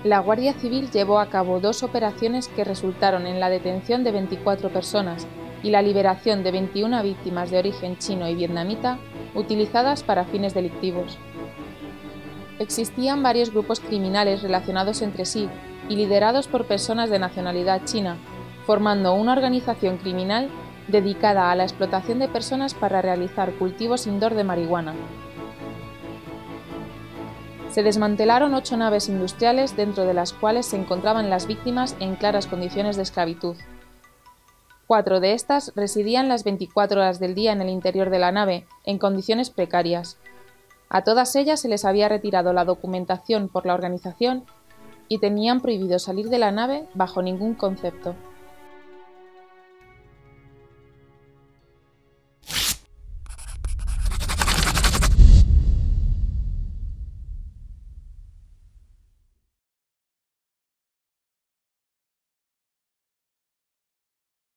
La Guardia Civil llevó a cabo 2 operaciones que resultaron en la detención de 24 personas y la liberación de 21 víctimas de origen chino y vietnamita utilizadas para fines delictivos. Existían varios grupos criminales relacionados entre sí y liderados por personas de nacionalidad china, formando una organización criminal dedicada a la explotación de personas para realizar cultivos indoor de marihuana. Se desmantelaron 8 naves industriales dentro de las cuales se encontraban las víctimas en claras condiciones de esclavitud. 4 de estas residían las 24 horas del día en el interior de la nave, en condiciones precarias. A todas ellas se les había retirado la documentación por la organización y tenían prohibido salir de la nave bajo ningún concepto.